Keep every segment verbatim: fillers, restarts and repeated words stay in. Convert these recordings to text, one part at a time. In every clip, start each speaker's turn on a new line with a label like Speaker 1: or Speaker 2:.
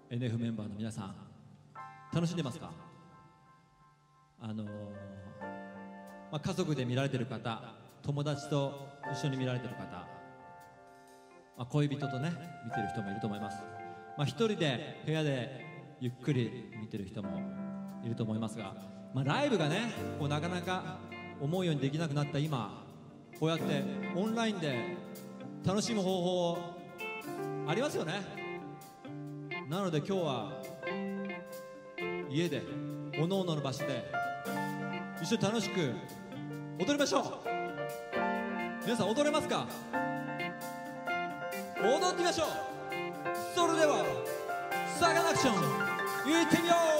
Speaker 1: エヌエフ メンバーの皆さん、楽しんでますか？あのーまあ、家族で見られてる方、友達と一緒に見られてる方、まあ、恋人とね見てる人もいると思います。まあ、一人で部屋でゆっくり見てる人もいると思いますが、まあ、ライブがねこうなかなか思うようにできなくなった今、こうやってオンラインで楽しむ方法ありますよね。なので今日は家でおのおのの場所で一緒に楽しく踊りましょう。皆さん踊れますか？踊ってみましょう。それではサカナクション行ってみよう。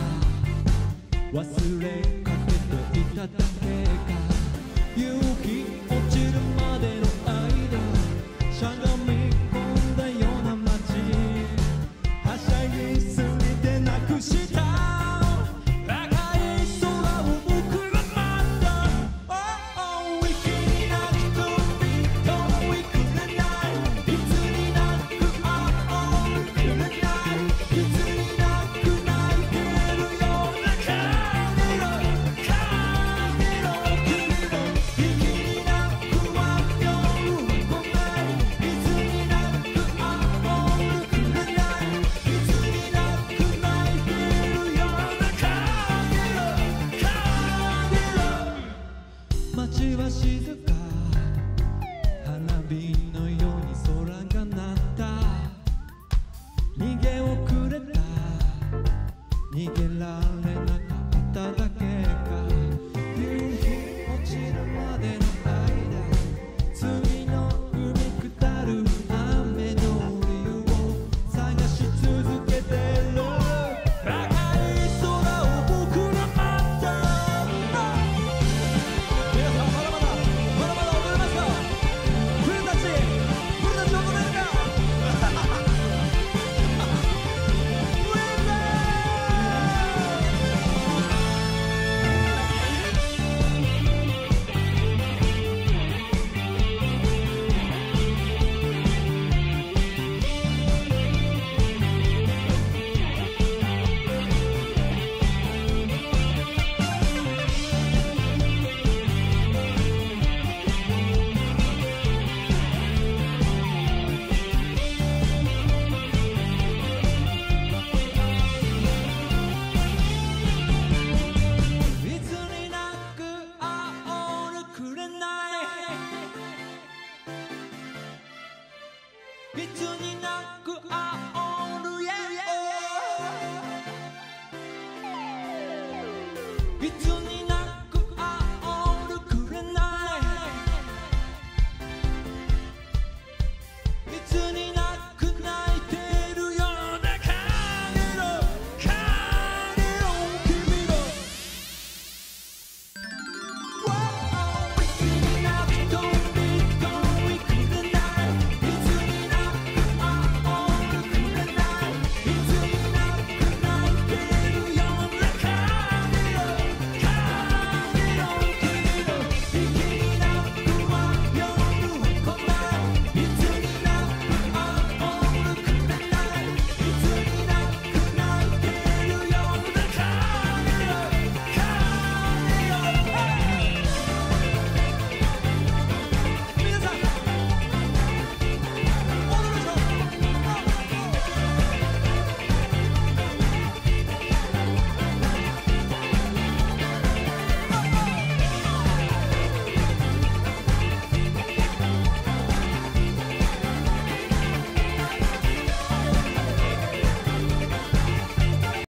Speaker 1: 忘れかけていただけが勇気